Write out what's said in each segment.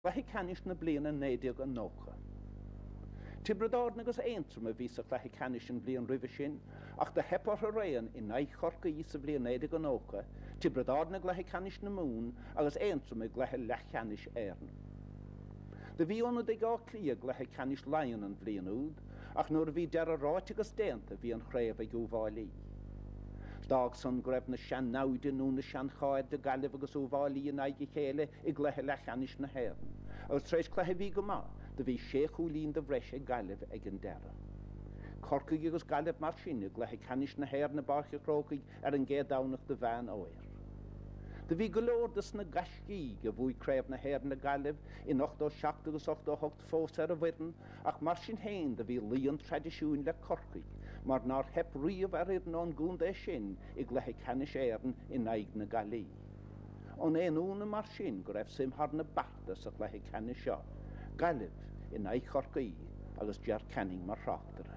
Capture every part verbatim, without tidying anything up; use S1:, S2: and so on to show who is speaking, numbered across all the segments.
S1: Glehi canis na blian yn neidig yn nocha. Tibrador nagus eintrum a visa glehi canis yn blian rifishin, ach da hepor hyrrain in nai chorca is a blian neidig yn nocha, tibrador na glehi canis na moon, agus eintrum a glehi lech canis ern. Da vi onu dig o clia glehi canis lion yn blian ud, ach nur vi der a roitigus denta vi an chref a guvali. Dag son gref na sian nawdyn nhw na sian choed dy galif agos o fali yn aig i chele i glehe lechanis na hern. Os treis glehe fi gyma, dy fi siech hwlin dy freshe galif ag yn dera. Corcig agos galif mar sin i glehe canis na hern na barch i crocig ar yn ged dawnach dy fan oer. Dy fi gylor dys na gasgig a fwy cref na hern na galif in ocht o siacht agos ocht o hogt ffos ar y wyrn, ach mar sin hen dy fi lion tradisiwn le corcig. Maar naar heb riev er er non gund e sin i glehe canis eirn in aig na gali. On een oone mar sin gref sim har na bartas a glehe canis sio. Galif in aig chorca i agus jar canning mar rachtere.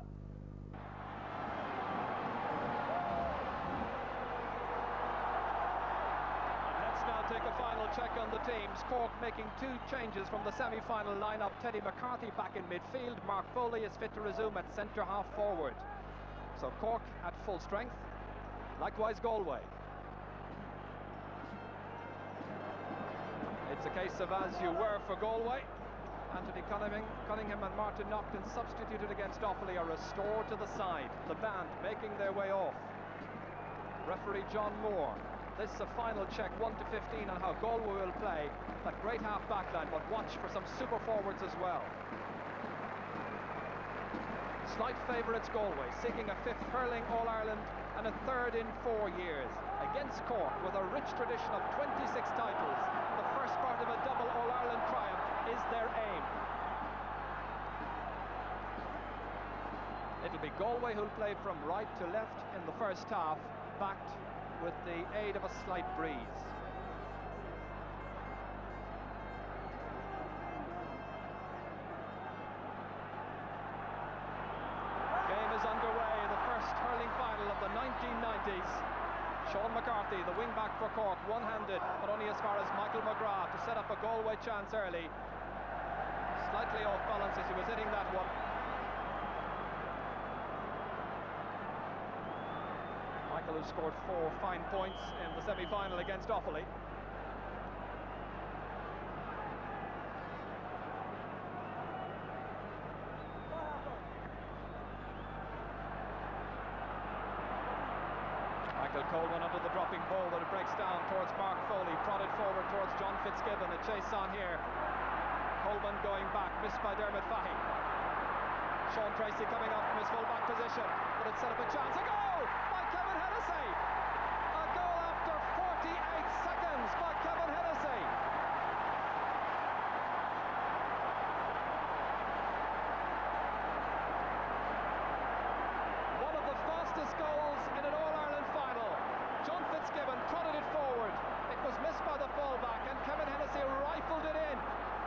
S2: Take a final check on the teams. Cork making two changes from the semi-final lineup. Teddy McCarthy back in midfield. Mark Foley is fit to resume at centre half forward. So Cork at full strength. Likewise Galway. It's a case of as you were for Galway. Anthony Cunningham, Cunningham and Martin Naughton substituted against Offaly are restored to the side. The band making their way off. Referee John Moore. This is a final check, one to fifteen, on how Galway will play. That great half back line, but watch for some super forwards as well. Slight favourites Galway, seeking a fifth hurling All-Ireland and a third in four years. Against Cork, with a rich tradition of twenty-six titles, the first part of a double All-Ireland triumph is their aim. It'll be Galway who'll play from right to left in the first half, backed with the aid of a slight breeze. Game is underway in the first hurling final of the nineteen nineties. Sean McCarthy, the wing-back for Cork, one-handed, but only as far as Michael McGrath to set up a Galway chance early. Slightly off balance as he was hitting that one. Michael, who scored four fine points in the semi-final against Offaly. Michael Coleman under the dropping ball, but it breaks down towards Mark Foley, prodded forward towards John Fitzgibbon. A chase on here. Coleman going back, missed by Dermot Fahy. Sean Tracy coming up from his full-back position, but it set up a chance. A goal by Kevin Hennessy! A goal after forty-eight seconds by Kevin Hennessy! One of the fastest goals in an All-Ireland final. John Fitzgibbon prodded it forward. It was missed by the full-back and Kevin Hennessy rifled it in.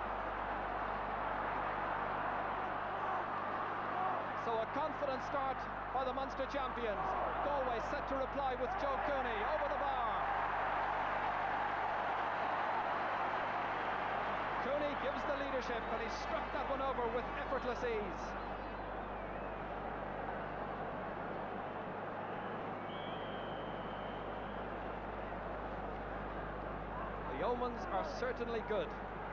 S2: So a confident start by the Munster champions. Galway set to reply with Joe Cooney over the bar. Cooney gives the leadership and he struck that one over with effortless ease. The omens are certainly good.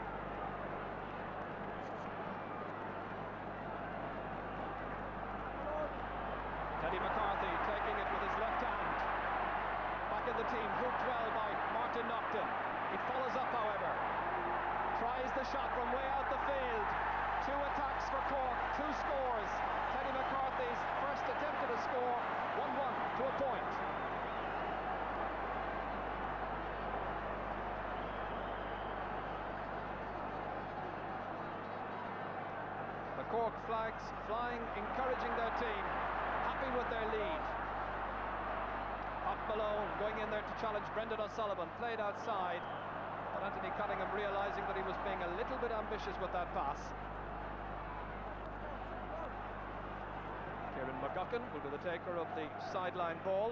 S2: Teddy McCarthy taking it with his left hand. Back in the team, hooked well by Martin Naughton. He follows up, however. Tries the shot from way out the field. Two attacks for Cork, two scores. Teddy McCarthy's first attempt at a score, one one to a point. The Cork flags flying, encouraging their team. Happy with their lead. Pat Malone going in there to challenge Brendan O'Sullivan, played outside, but Anthony Cunningham realising that he was being a little bit ambitious with that pass. Kieran McGuckin will be the taker of the sideline ball.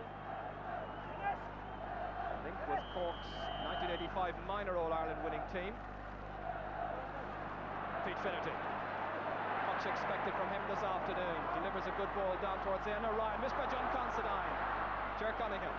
S2: Linked with Cork's nineteen eighty-five minor All-Ireland winning team. Pete Finnerty. Much expected from him this afternoon. Delivers a good ball down towards the end. Ryan missed by John Considine. Ger Cunningham.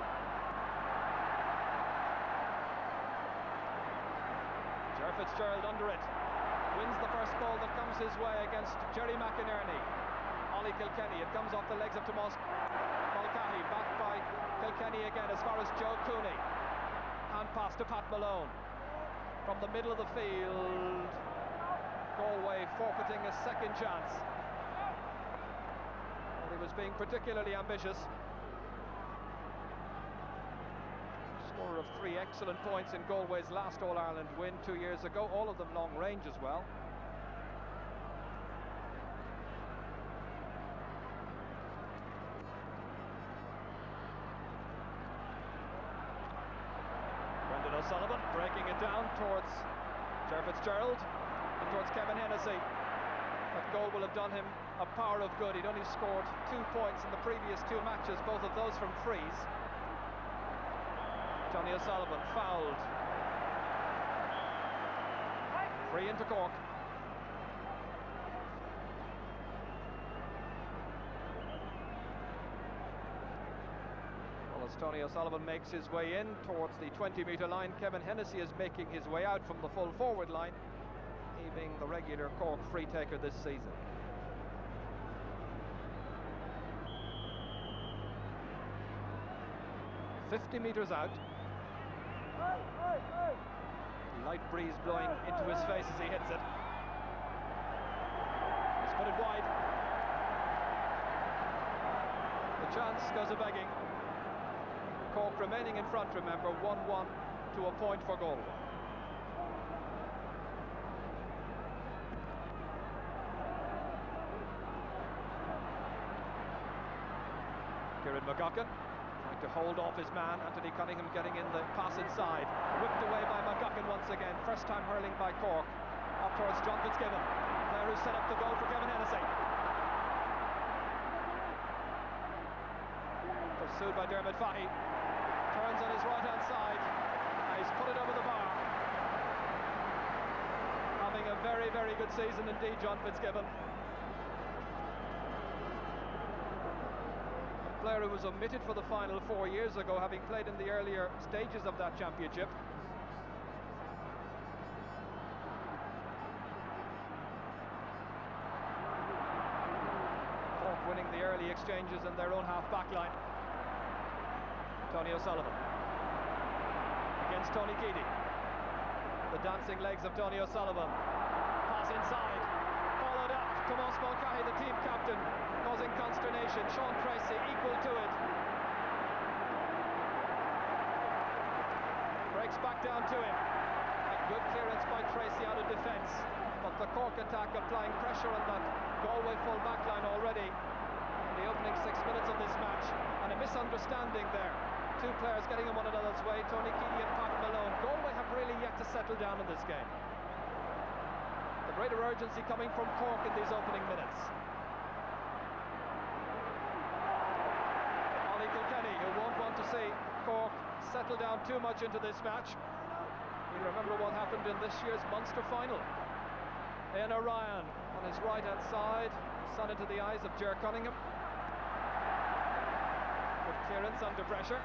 S2: Ger Fitzgerald under it. Wins the first ball that comes his way against Jerry McInerney. Ollie Kilkenny. It comes off the legs of Tomas Mulcahy. Back by Kilkenny again as far as Joe Cooney. Hand pass to Pat Malone. From the middle of the field. Galway forfeiting a second chance. Well, he was being particularly ambitious. Scorer of three excellent points in Galway's last All-Ireland win two years ago, all of them long range as well. Brendan O'Sullivan breaking it down towards Ger Fitzgerald and towards Kevin Hennessy. That goal will have done him a power of good. He'd only scored two points in the previous two matches, both of those from frees. Tony O'Sullivan fouled. Free into Cork. Well, as Tony O'Sullivan makes his way in towards the twenty metre line, Kevin Hennessy is making his way out from the full forward line, he being the regular Cork free taker this season. fifty metres out. Light breeze blowing into his face as he hits it. He's put it wide. The chance goes a begging. Cork remaining in front, remember, one one to a point for Galway. Kieran McGuckin trying to hold off his man. Anthony Cunningham getting in the pass inside. Whipped away by McGuckin once again. First time hurling by Cork. Up towards John Fitzgibbon. Player who set up the goal for Kevin Hennessy. Pursued by Dermot Fahy. Turns on his right hand side. And he's put it over the bar. Having a very, very good season indeed, John Fitzgibbon. Player who was omitted for the final four years ago, having played in the earlier stages of that championship. Cork winning the early exchanges in their own half-back line. Tony O'Sullivan against Tony Keady. The dancing legs of Tony O'Sullivan. Pass inside, followed up. Tomas Mulcahy, the team captain, causing consternation. Sean Tracy equal to it. Breaks back down to him. A good clearance by Tracy out of defence. But the Cork attack applying pressure on that Galway full back line already in the opening six minutes of this match. And a misunderstanding there. Two players getting in one another's way, Tony Keady and Pat Malone. Galway have really yet to settle down in this game. The greater urgency coming from Cork in these opening minutes. Ollie Kilkenny, who won't want to see Cork settle down too much into this match. You remember what happened in this year's Munster final. Ian O'Ryan on his right hand side, sun into the eyes of Ger Cunningham. Good clearance under pressure.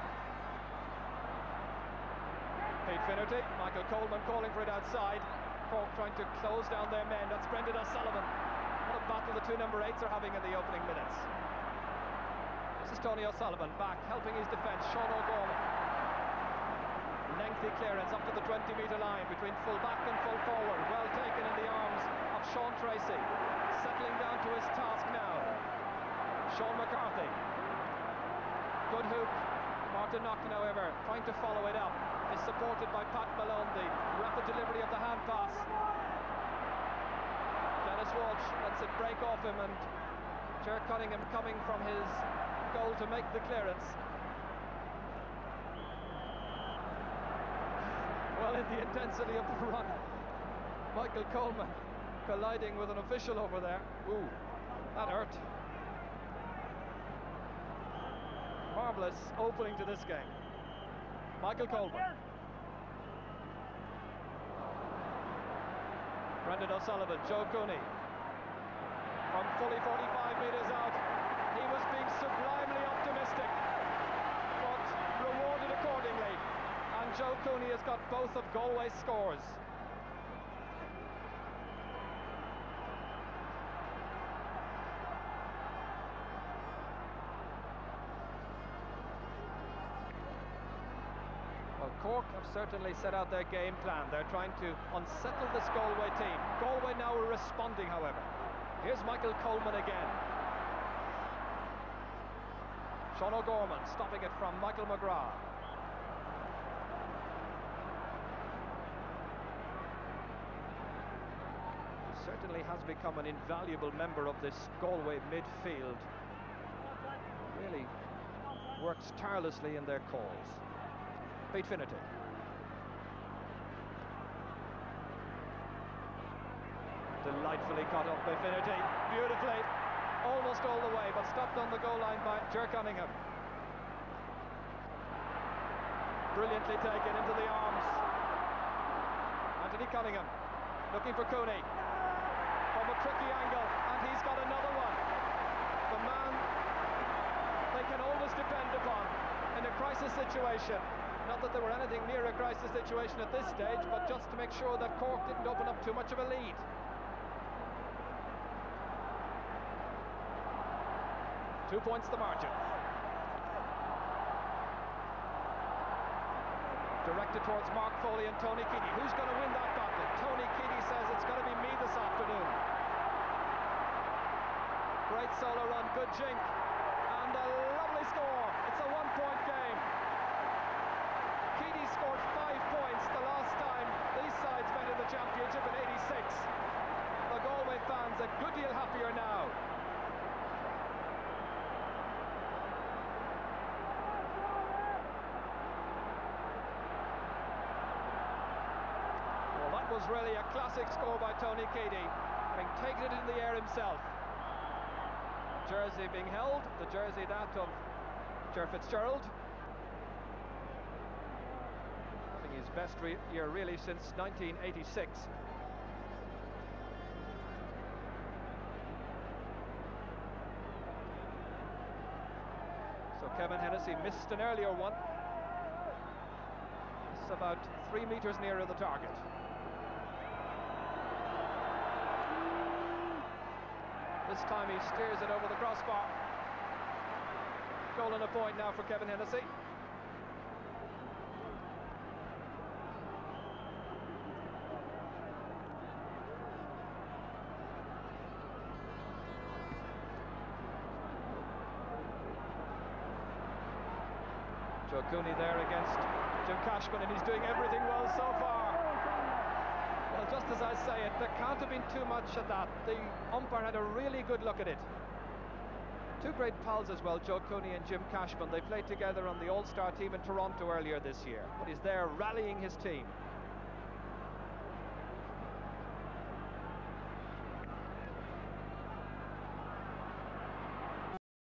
S2: Pete Finnerty, Michael Coleman calling for it outside. Cork trying to close down their men. That's Brendan O'Sullivan. What a battle the two number eights are having in the opening minutes. This is Tony O'Sullivan back, helping his defence. Sean O'Gorman. Lengthy clearance up to the twenty metre line between full back and full forward. Well taken in the arms of Sean Tracy. Settling down to his task now. Sean McCarthy. Good hoop. Martin Naughton, however, trying to follow it up, is supported by Pat Malone. The rapid delivery of the hand pass. Dennis Walsh lets it break off him, and Ger Cunningham coming from his goal to make the clearance. Well, in the intensity of the run, Michael Coleman colliding with an official over there. Ooh, that hurt. Marvellous opening to this game. Michael Coleman. Brendan O'Sullivan, Joe Cooney. From fully forty-five metres out, he was being sublimely optimistic, but rewarded accordingly. And Joe Cooney has got both of Galway's scores. Well, Cork have certainly set out their game plan. They're trying to unsettle this Galway team. Galway now are responding, however. Here's Michael Coleman again. Sean O'Gorman stopping it from Michael McGrath. He certainly has become an invaluable member of this Galway midfield. Really works tirelessly in their calls. Pete Finnerty. Delightfully cut up by Finnerty, beautifully, almost all the way, but stopped on the goal line by Ger Cunningham. Brilliantly taken into the arms. Anthony Cunningham looking for Cooney from a tricky angle, and he's got another one. The man they can always depend upon in a crisis situation. Not that there were anything near a crisis situation at this stage, but just to make sure that Cork didn't open up too much of a lead. Two points the margin. Directed towards Mark Foley and Tony Keady. Who's going to win that battle? Tony Keady says it's going to be me this afternoon. Great solo run, good jink, and a lovely score. It's a one-point game. Keady scored five points the last time these sides met in the championship in eighty-six. The Galway fans a good deal happier now. Well, that was really a classic score by Tony Keady, having taken it in the air himself. Jersey being held, the jersey that of Ger Fitzgerald. His best re year really since nineteen eighty-six. So Kevin Hennessy missed an earlier one. It's about three metres nearer the target. This time he steers it over the crossbar. Goal and a point now for Kevin Hennessy. Joe Cooney there against Jim Cashman, and he's doing everything well so far. Well, just as I say it, there can't have been too much at that. The umpire had a really good look at it. Two great pals as well, Joe Cooney and Jim Cashman. They played together on the All-Star team in Toronto earlier this year, but he's there rallying his team.